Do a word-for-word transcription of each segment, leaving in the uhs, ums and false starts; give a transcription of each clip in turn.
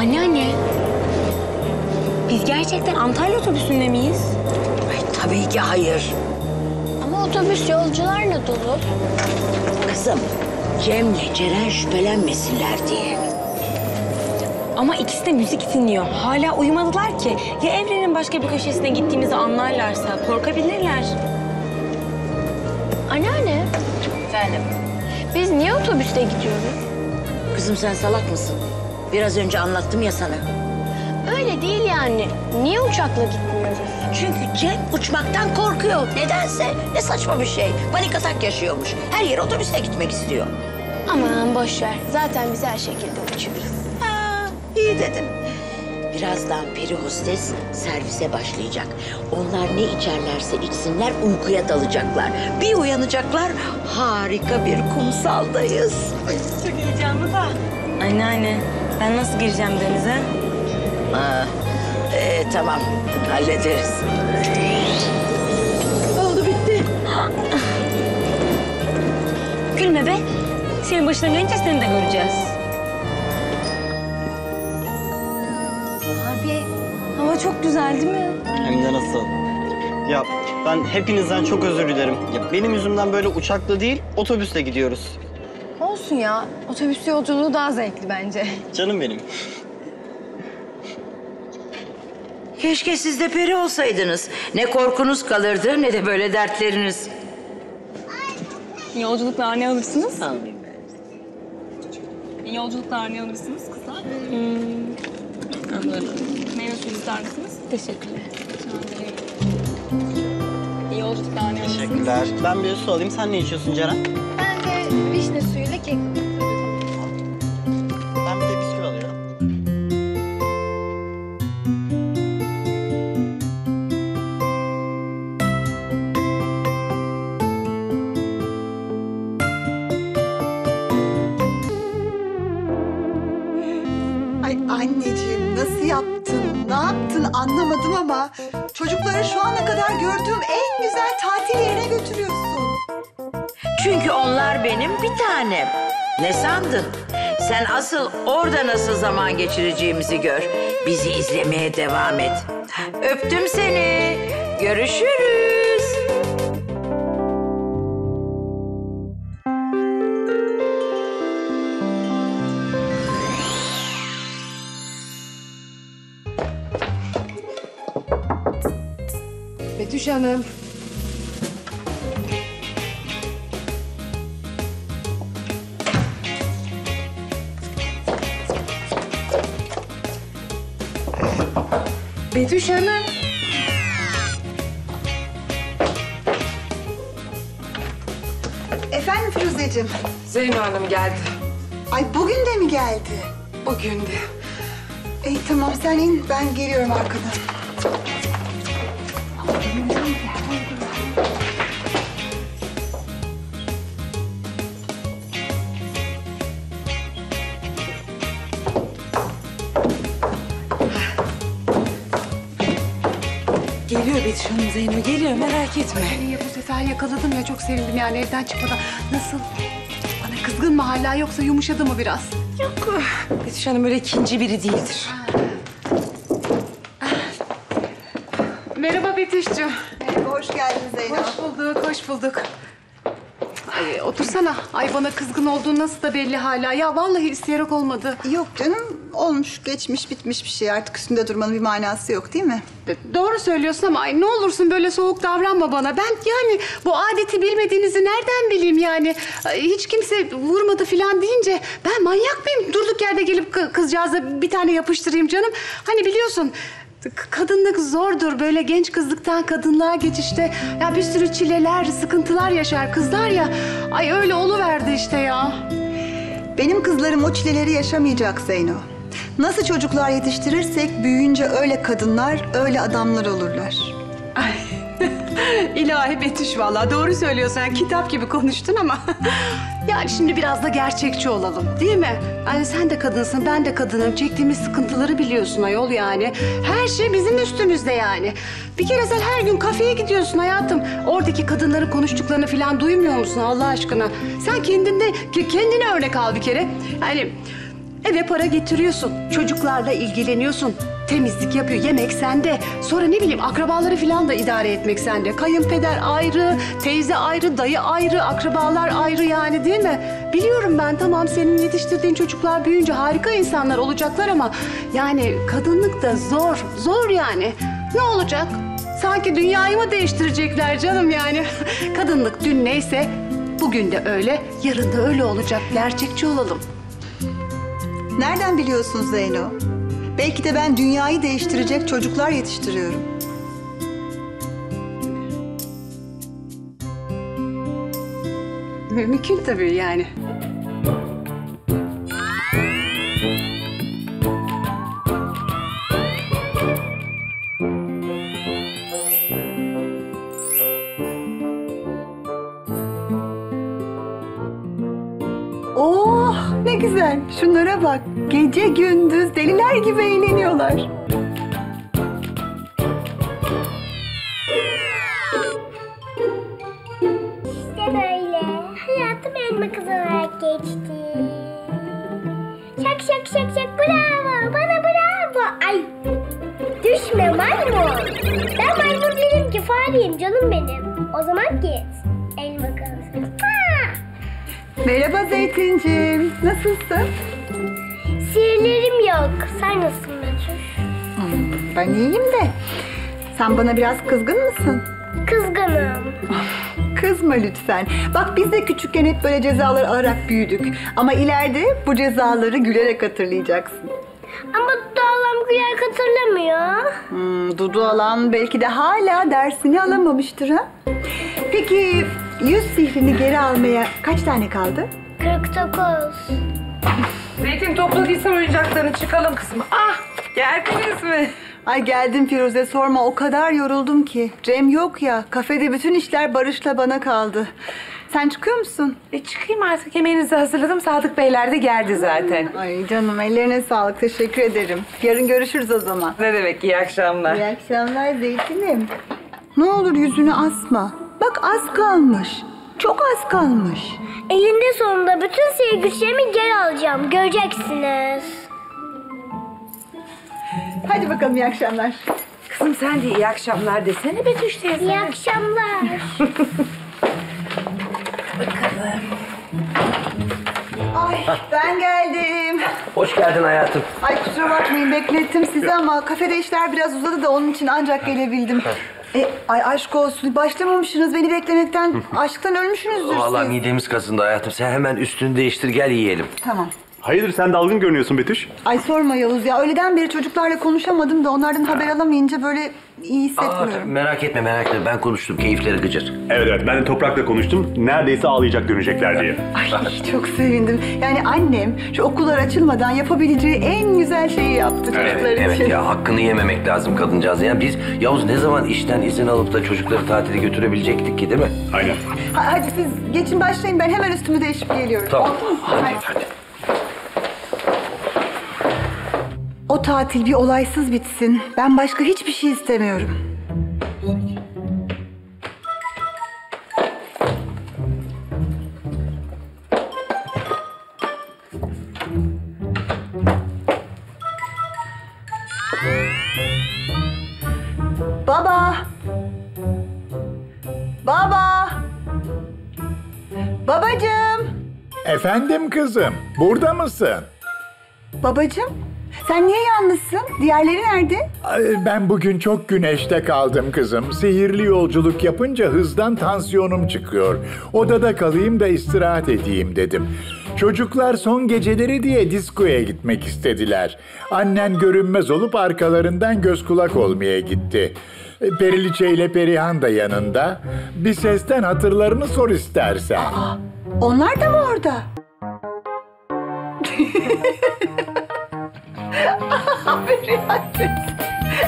Anneanne. Biz gerçekten Antalya otobüsünde miyiz? Ay, tabii ki hayır. Ama otobüs yolcularla dolu. Kızım, Cem'le Ceren şüphelenmesinler diye. Ama ikisi de müzik dinliyor. Hala uyumadılar ki. Ya evrenin başka bir köşesine gittiğimizi anlarlarsa korkabilirler. Anneanne. Efendim? Biz niye otobüste gidiyoruz? Kızım sen salak mısın? Biraz önce anlattım ya sana. Öyle değil yani. Niye uçakla gitmiyoruz? Çünkü Cem uçmaktan korkuyor. Nedense. Ne saçma bir şey. Panik atak yaşıyormuş. Her yere otobüste gitmek istiyor. Aman boş ver. Zaten biz her şekilde uçuyoruz. Ha, iyi dedin. Birazdan peri hostes servise başlayacak. Onlar ne içerlerse içsinler uykuya dalacaklar. Bir uyanacaklar harika bir kumsaldayız. Çok heyecanlı da. Anneanne, ben nasıl gireceğim denize? Ha, e, tamam hallederiz. Oldu bitti. Gülme be. Senin başına gelince seni de göreceğiz. Abi, hava çok güzel değil mi? Hem de nasıl? Ya ben hepinizden çok özür dilerim. Ya benim yüzümden böyle uçakla değil, otobüsle gidiyoruz. Olsun ya. Otobüs yolculuğu daha zevkli bence. Canım benim. Keşke siz de peri olsaydınız. Ne korkunuz kalırdı ne de böyle dertleriniz. Yolculuklar ne alırsınız? Almayayım ben. Yolculuklar ne alırsınız kızlar? Anladım. Meyve suyu ister misiniz? Teşekkürler. İyi yolculuklar ne alırsınız? Teşekkürler. Ben bir su alayım. Sen ne içiyorsun Ceren? Ben de vişne suyuyla kek. Ben bir de bisküvi alıyorum. Ay anneciğim nasıl yaptın, ne yaptın anlamadım ama çocukları şu ana kadar gördüğüm en güzel tatil yerine götürüyorsun. Çünkü onlar benim bir tanem. Ne sandın? Sen asıl orada nasıl zaman geçireceğimizi gör. Bizi izlemeye devam et. Öptüm seni. Görüşürüz. Betüş Hanım. Betüş Hanım. Efendim Firuzeciğim, Zeyno Hanım geldi. ay bugün de mi geldi? Bugün de. İyi tamam sen in, ben geliyorum arkadan. Geliyor Betüş Hanım, Zeyno geliyor, merak etme. İyi, bu sefer yakaladım ya, çok sevindim yani evden çıkmadan. Nasıl? Bana kızgın mı hala yoksa yumuşadı mı biraz? Yok. Betüş Hanım öyle ikinci biri değildir. Merhaba Betüş'cüğüm. Merhaba, hoş geldin Zeyno. Hoş bulduk, hoş bulduk. Ay, otursana. Ay bana kızgın olduğun nasıl da belli hala. Ya vallahi isteyerek olmadı. Yok canım, olmuş, geçmiş, bitmiş bir şey. Artık üstünde durmanın bir manası yok değil mi? De- Doğru söylüyorsun ama ay ne olursun böyle soğuk davranma bana. Ben yani bu adeti bilmediğinizi nereden bileyim yani? Ay, hiç kimse vurmadı falan deyince ben manyak mıyım? Durduk yerde gelip kı- kızcağıza bir tane yapıştırayım canım. Hani biliyorsun k- kadınlık zordur. Böyle genç kızlıktan kadınlığa geçişte ya bir sürü çileler, sıkıntılar yaşar kızlar ya. Ay öyle oluverdi işte ya. Benim kızlarım o çileleri yaşamayacak Zeyno. Nasıl çocuklar yetiştirirsek büyüyünce öyle kadınlar, öyle adamlar olurlar. Ay, ilahi Betüş vallahi doğru söylüyorsun. Yani kitap gibi konuştun ama yani şimdi biraz da gerçekçi olalım değil mi? Yani sen de kadınsın, ben de kadınım. Çektiğimiz sıkıntıları biliyorsun ayol yani. Her şey bizim üstümüzde yani. Bir kere sen her gün kafeye gidiyorsun hayatım. Oradaki kadınların konuştuklarını falan duymuyor musun Allah aşkına? Sen kendinde, kendine örnek al bir kere. Yani Eve para getiriyorsun. Çocuklarla ilgileniyorsun. Temizlik yapıyor. Yemek sende. Sonra ne bileyim akrabaları falan da idare etmek sende. Kayınpeder ayrı, teyze ayrı, dayı ayrı, akrabalar ayrı yani değil mi? Biliyorum ben tamam senin yetiştirdiğin çocuklar büyüyünce harika insanlar olacaklar ama yani kadınlık da zor, zor yani. Ne olacak? Sanki dünyayı mı değiştirecekler canım yani? Kadınlık dün neyse bugün de öyle, yarın da öyle olacak. Gerçekçi olalım. Nereden biliyorsun Zeyno? Belki de ben dünyayı değiştirecek çocuklar yetiştiriyorum. Mümkün tabii yani. Oh ne güzel. Şunlara bak. Gece gündüz deliler gibi eğleniyorlar. İşte böyle. Hayatım elma kız olarak geçti. Şak şak şak şak bravo. Bana bravo. Ay. Düşme maymun. Ben maymun değilim ki fareyim canım benim. O zaman git. Elma kız. Ha! Merhaba Zeytinciğim. Nasılsın? Sihirlerim yok. Sen nasılsın Betüş? Ben iyiyim de. Sen bana biraz kızgın mısın? Kızgınım. Kızma lütfen. Bak biz de küçükken hep böyle cezalar alarak büyüdük. Ama ileride bu cezaları gülerek hatırlayacaksın. Ama Dağlam güler hatırlamıyor. Hmm, Dudu alan belki de hala dersini alamamıştır ha? Peki yüz sihrini geri almaya kaç tane kaldı? kırk dokuz. Zeytin topladıysan oyuncaklarını çıkalım kızım. Ah geldiniz mi? Ay geldim Firuze sorma o kadar yoruldum ki. Cem yok ya kafede bütün işler Barış'la bana kaldı. Sen çıkıyor musun? E çıkayım artık yemeğinizi hazırladım. Sadık Beyler de geldi zaten. Ay canım ellerine sağlık teşekkür ederim. Yarın görüşürüz o zaman. Ne demek iyi akşamlar. İyi akşamlar Zeytin'im. Ne olur yüzünü asma. Bak az kalmış. Çok az kalmış. Elinde sonunda bütün sihir güçlerimi geri alacağım. Göreceksiniz. Hadi bakalım iyi akşamlar. Kızım sen de iyi akşamlar desene Betüş teyze. İyi akşamlar. Ay ben geldim. Hoş geldin hayatım. Ay kusura bakmayın beklettim sizi ama kafede işler biraz uzadı da onun için ancak gelebildim. E, ay aşk olsun başlamamışsınız beni beklemekten. Aşktan ölmüşsünüzdür Vallahi siz. midemiz kazındı hayatım. Sen hemen üstünü değiştir gel yiyelim. Tamam. Hayırdır sen dalgın görünüyorsun Betüş? Ay sorma Yavuz ya öğleden beri çocuklarla konuşamadım da onlardan haber alamayınca böyle iyi Aa, hissetmiyorum. merak etme merak etme ben konuştum keyifleri gıcır. Evet evet ben de Toprak'la konuştum. Neredeyse ağlayacak dönecekler diye. Ay çok sevindim. Yani annem şu okullar açılmadan yapabileceği en güzel şeyi yaptı çocuklar için. Evet ya hakkını yememek lazım kadıncağız. Yani biz Yavuz ne zaman işten izin alıp da çocukları tatile götürebilecektik ki değil mi? Aynen. Ha, hadi siz geçin başlayın ben hemen üstümü değişip geliyorum. Tamam. Oldu mu? Hadi, Hadi. hadi. O tatil bir olaysız bitsin. Ben başka hiçbir şey istemiyorum. Baba! Baba! Babacığım! Efendim kızım, burada mısın? Babacığım, sen niye yalnızsın? Diğerleri nerede? Ay, ben bugün çok güneşte kaldım kızım. Sihirli yolculuk yapınca hızdan tansiyonum çıkıyor. Odada kalayım da istirahat edeyim dedim. Çocuklar son geceleri diye diskoya gitmek istediler. Annen görünmez olup arkalarından göz kulak olmaya gitti. Periliçe ile Perihan da yanında. Bir sesten hatırlarını sor istersen. Aa, onlar da mı orada? Perihan teyze.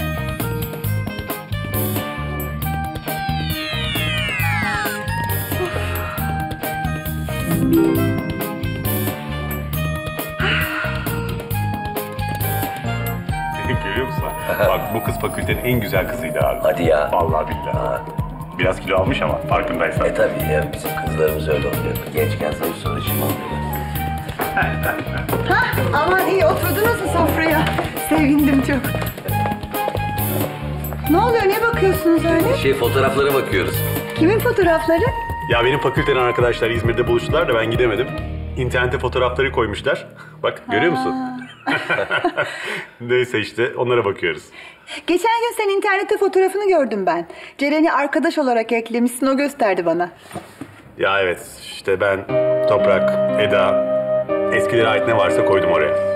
Görüyor musun? Bak bu kız fakültenin en güzel kızıydı abi. Hadi ya. Vallahi billahi. Biraz kilo almış ama farkındaysan. E tabii ya bizim kızlarımız öyle oluyor. Gençken zayıf sonra şımarıyor. Hah, aman iyi oturdunuz mu sofraya? Sevindim çok. Ne oluyor? Ne bakıyorsunuz öyle? Şey fotoğraflara bakıyoruz. Kimin fotoğrafları? Ya benim fakülteden arkadaşlar İzmir'de buluştular da ben gidemedim. İnternete fotoğrafları koymuşlar. Bak görüyor musun? Neyse işte onlara bakıyoruz. Geçen gün sen internette fotoğrafını gördüm ben. Ceren'i arkadaş olarak eklemişsin, o gösterdi bana. Ya evet işte ben, Toprak, Eda, eskilere ait ne varsa koydum oraya.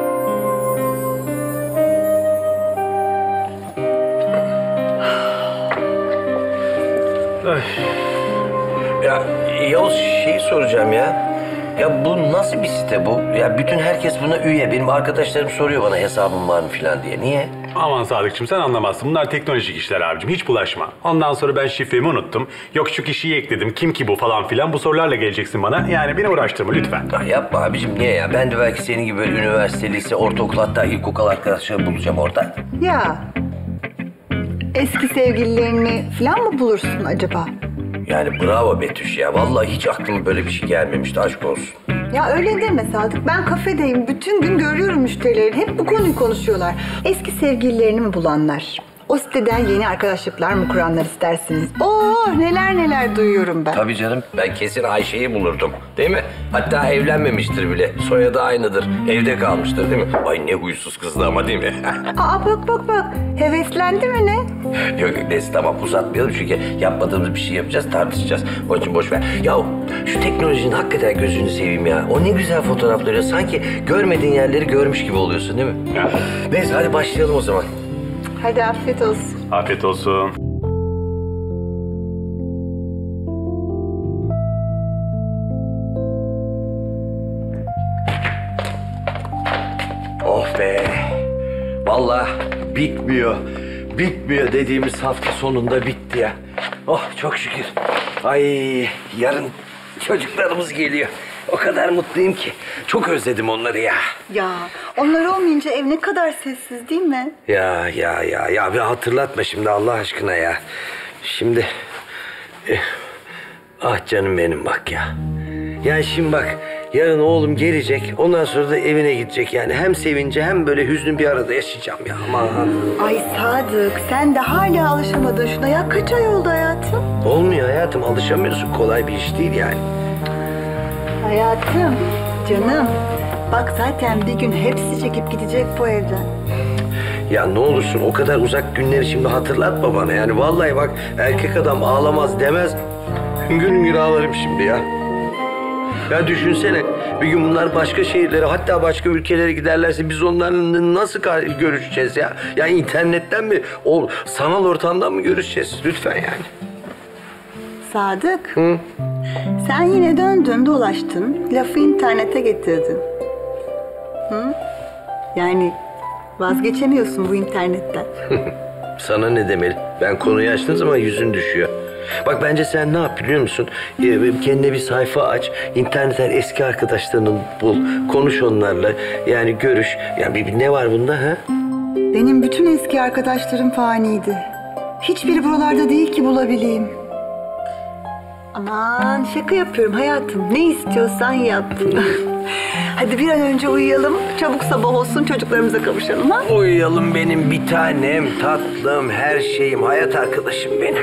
Ay. Ya Yavuz şey soracağım ya. Ya bu nasıl bir site bu? Ya bütün herkes buna üye. Benim arkadaşlarım soruyor bana hesabım var mı falan diye. Niye? Aman Sadıkçım sen anlamazsın. Bunlar teknolojik işler abicim. Hiç bulaşma. Ondan sonra ben şifremi unuttum. Yok şu kişiyi ekledim. Kim ki bu falan filan. Bu sorularla geleceksin bana. Yani beni uğraştırma lütfen. Ya yapma abicim niye ya? Ben de belki senin gibi böyle üniversite, lise, ortaokul hatta ilkokul arkadaşlarımı bulacağım orada. Ya, eski sevgililerini falan mı bulursun acaba? Yani bravo Betüş ya. Vallahi hiç aklıma böyle bir şey gelmemişti. Aşk olsun. Ya öyle deme Sadık. Ben kafedeyim. Bütün gün görüyorum müşterileri. Hep bu konuyu konuşuyorlar. Eski sevgililerini mi bulanlar? O siteden yeni arkadaşlıklar mı kuranlar istersiniz? Oo neler neler duyuyorum ben. Tabii canım. Ben kesin Ayşe'yi bulurdum. Değil mi? Hatta evlenmemiştir bile. Soyadı aynıdır. Evde kalmıştır değil mi? Ay ne huysuz kızdı ama değil mi? Aa bak bak bak. Heveslendi mi ne? Yok yok neyse tamam uzatmayalım çünkü yapmadığımız bir şey yapacağız tartışacağız. Onun için boş ver. Ya şu teknolojinin hakikaten gözünü seveyim ya. O ne güzel fotoğrafları. Sanki görmediğin yerleri görmüş gibi oluyorsun değil mi? Neyse hadi başlayalım o zaman. Hadi afiyet olsun. Afiyet olsun. Oh be. Vallahi bitmiyor. Bitmiyor dediğimiz hafta sonunda bitti ya. Oh çok şükür. Ay yarın çocuklarımız geliyor. O kadar mutluyum ki. Çok özledim onları ya. Ya onlar olmayınca ev ne kadar sessiz değil mi? Ya ya ya ya bir hatırlatma şimdi Allah aşkına ya. Şimdi eh, ah canım benim bak ya. Yani şimdi bak yarın oğlum gelecek ondan sonra da evine gidecek yani. Hem sevince hem böyle hüznü bir arada yaşayacağım ya aman. Ay Sadık sen de hala alışamadın şuna ya. Kaç ay oldu hayatım? Olmuyor hayatım alışamıyorsun kolay bir iş değil yani. Hayatım, canım. Bak zaten bir gün hepsi çekip gidecek bu evden. Ya ne olursun o kadar uzak günleri şimdi hatırlatma bana. Yani vallahi bak erkek adam ağlamaz demez. Hüngür hüngür ağlarım şimdi ya. Ya düşünsene bir gün bunlar başka şehirlere hatta başka ülkelere giderlerse biz onlarla nasıl görüşeceğiz ya? Ya internetten mi, o sanal ortamdan mı görüşeceğiz? Lütfen yani. Sadık. Hı? Sen yine döndün dolaştın. Lafı internete getirdin. Hı? Yani vazgeçemiyorsun bu internetten. Sana ne demeli? Ben konuyu açtığım zaman yüzün düşüyor. Bak bence sen ne yap biliyor musun? Ee, kendine bir sayfa aç, internetten eski arkadaşlarını bul, konuş onlarla. Yani görüş. Yani bir, bir ne var bunda ha? Benim bütün eski arkadaşlarım faniydi. Hiçbiri buralarda değil ki bulabileyim. Aman şaka yapıyorum hayatım. Ne istiyorsan yap. Hadi bir an önce uyuyalım. Çabuk sabah olsun çocuklarımıza kavuşalım ha? Uyuyalım benim bir tanem, tatlım, her şeyim, hayat arkadaşım benim.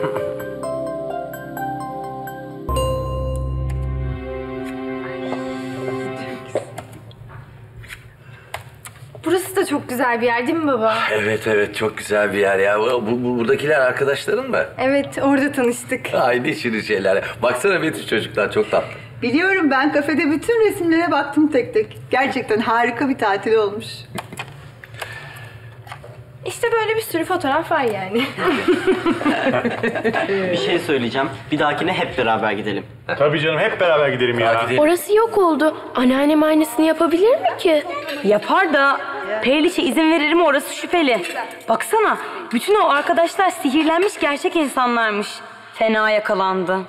Burası da çok güzel bir yer değil mi baba? Evet evet çok güzel bir yer ya. Bu, bu buradakiler arkadaşların mı? Evet orada tanıştık. Ay ne şirin şeyler. Baksana Betüş çocuklar çok tatlı. Biliyorum ben kafede bütün resimlere baktım tek tek. Gerçekten harika bir tatil olmuş. İşte böyle bir sürü fotoğraf var yani. Bir şey söyleyeceğim. Bir dahakine hep beraber gidelim. Tabii canım hep beraber gidelim ya. Orası yok oldu. Anneannem aynısını yapabilir mi ki? Yapar da Periliç'e izin verir mi orası şüpheli. Baksana bütün o arkadaşlar sihirlenmiş gerçek insanlarmış. Fena yakalandı.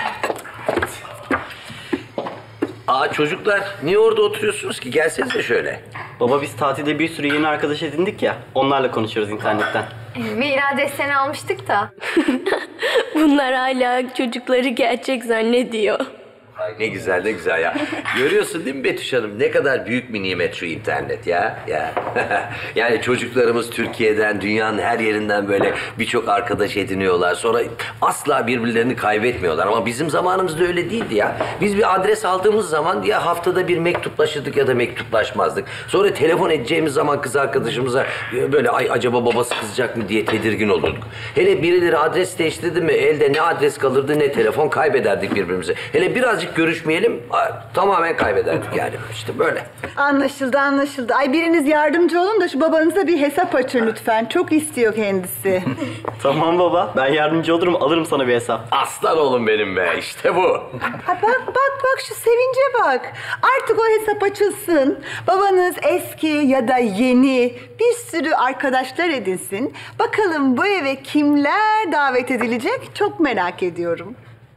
Aa çocuklar niye orada oturuyorsunuz ki? Gelsenize şöyle. Baba biz tatilde bir sürü yeni arkadaş edindik ya. Onlarla konuşuyoruz internetten. Mira deseni almıştık da. Bunlar hala çocukları gerçek zannediyor. Ay ne güzel ne güzel ya. Görüyorsun değil mi Betüş Hanım? Ne kadar büyük bir nimet şu internet ya. ya. Yani çocuklarımız Türkiye'den, dünyanın her yerinden böyle birçok arkadaş ediniyorlar. Sonra asla birbirlerini kaybetmiyorlar. Ama bizim zamanımızda öyle değildi ya. Biz bir adres aldığımız zaman ya haftada bir mektuplaşırdık ya da mektuplaşmazdık. Sonra telefon edeceğimiz zaman kız arkadaşımıza böyle ay acaba babası kızacak mı diye tedirgin olurduk. Hele birileri adres değiştirdi mi elde ne adres kalırdı ne telefon, kaybederdik birbirimizi. Hele birazcık görüşmeyelim tamamen kaybederdik yani işte böyle. Anlaşıldı anlaşıldı. Ay biriniz yardımcı olun da şu babanıza bir hesap açın lütfen. Çok istiyor kendisi. Tamam baba, ben yardımcı olurum, alırım sana bir hesap. Aslan oğlum benim be, işte bu. Ha, bak bak bak şu sevince bak. Artık o hesap açılsın. Babanız eski ya da yeni bir sürü arkadaşlar edinsin. Bakalım bu eve kimler davet edilecek çok merak ediyorum.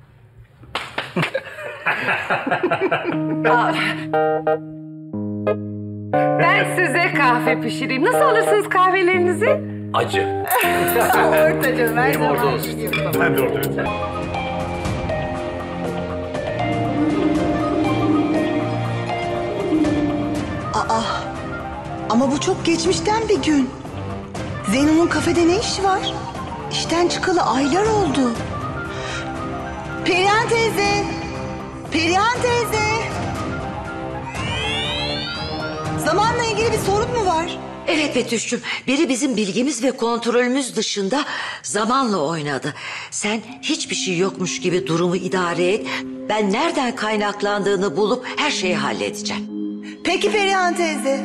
Ben size kahve pişireyim. Nasıl alırsınız kahvelerinizi? Acı. Ortacığım her Benim zaman orada olsun. gibi. Ben de orada. Aa, ama bu çok geçmişten bir gün. Zeyno'nun kafede ne işi var? İşten çıkalı aylar oldu. Perihan teyze! Perihan teyze! Zamanla ilgili bir sorun mu var? Evet Betüş'cüğüm, biri bizim bilgimiz ve kontrolümüz dışında zamanla oynadı. Sen hiçbir şey yokmuş gibi durumu idare et. Ben nereden kaynaklandığını bulup her şeyi halledeceğim. Peki Perihan teyze.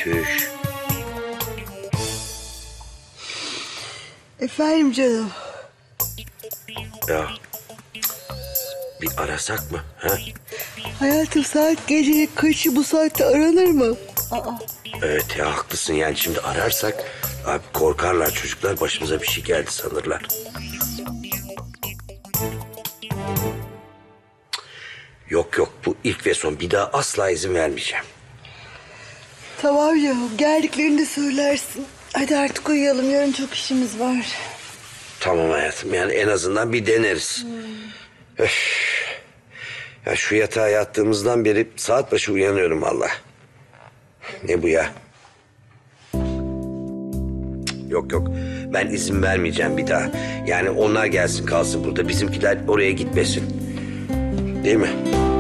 Efendim canım. Ya bir arasak mı? Ha? Hayatım saat gecenin kaçı bu saatte aranır mı? Aa. Evet ya haklısın yani şimdi ararsak abi korkarlar çocuklar başımıza bir şey geldi sanırlar. Yok yok bu ilk ve son bir daha asla izin vermeyeceğim. Tamam ya geldiklerinde söylersin. Hadi artık uyuyalım yarın çok işimiz var. Tamam hayatım yani en azından bir deneriz. Hmm. Öf. Ya şu yatağa yattığımızdan beri saat başı uyanıyorum vallahi. Ne bu ya? Yok yok ben izin vermeyeceğim bir daha. Yani onlar gelsin kalsın burada bizimkiler oraya gitmesin. Değil mi?